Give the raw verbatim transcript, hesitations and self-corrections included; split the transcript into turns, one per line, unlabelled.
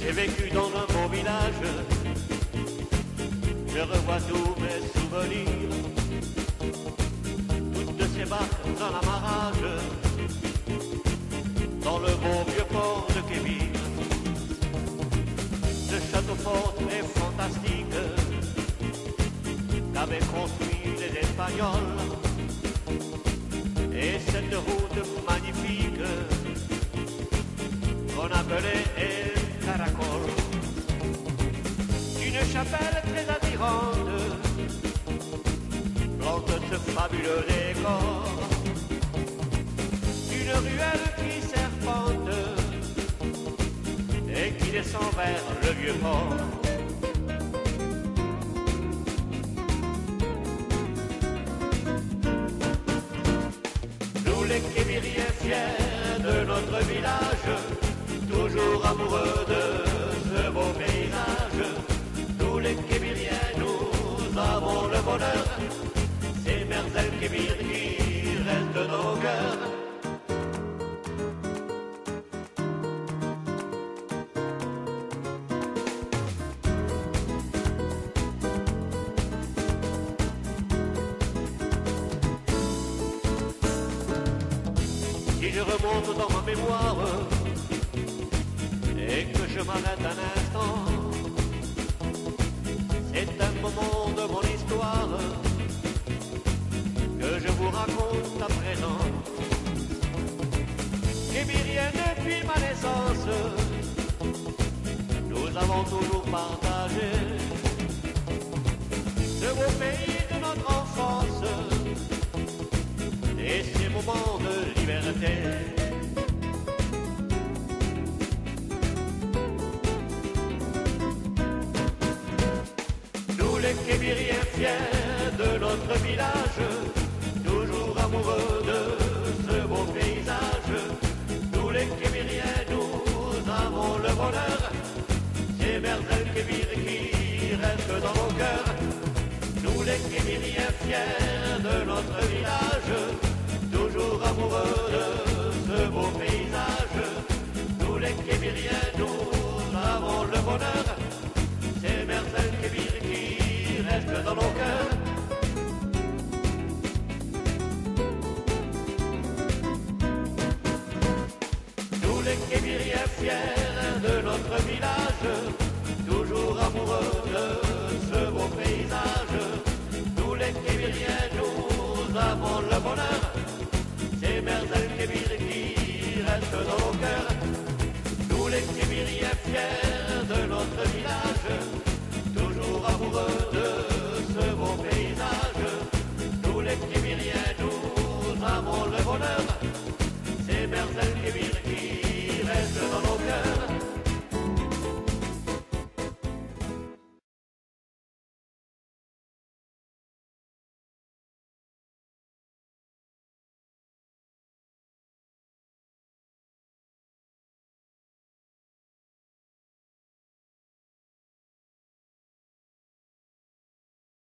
J'ai vécu dans un beau village, je revois tous mes souvenirs, toutes ces barques en amarrage, dans le beau vieux port de Québir. Ce château fort est fantastique, qu'avaient construit les Espagnols, et cette route magnifique qu'on appelait El Caracol. Une chapelle très attirante plante ce fabuleux décor. Une ruelle qui serpente et qui descend vers le vieux port. Nous les Québériens fiers de notre village, toujours amoureux de ce beau paysage. Nous les Québériens, nous avons le bonheur, ces merveilles Québir qui restent dans nos cœurs. Si je remonte dans ma mémoire et que je m'arrête un instant, c'est un moment de mon histoire que je vous raconte à présent. Québérien depuis ma naissance, nous avons toujours partagé ce beau pays de notre enfance et ces moments de liberté. Nous les Québériens fiers de notre village, toujours amoureux de ce beau paysage. Nous les Québériens, nous avons le bonheur, ces merveilles Québir qui restent dans nos cœurs. Nous les Québériens fiers de notre village, toujours amoureux de ce beau paysage. Nous les Québériens, nous avons le bonheur, ces merveilles Québir qui restent dans nos cœurs. Nous les Québériens fiers de notre village, toujours amoureux de ce beau paysage. Nous les Québériens, nous avons le bonheur, ces merveilles Québir qui restent dans nos cœurs. Nous les Québériens fiers de notre village,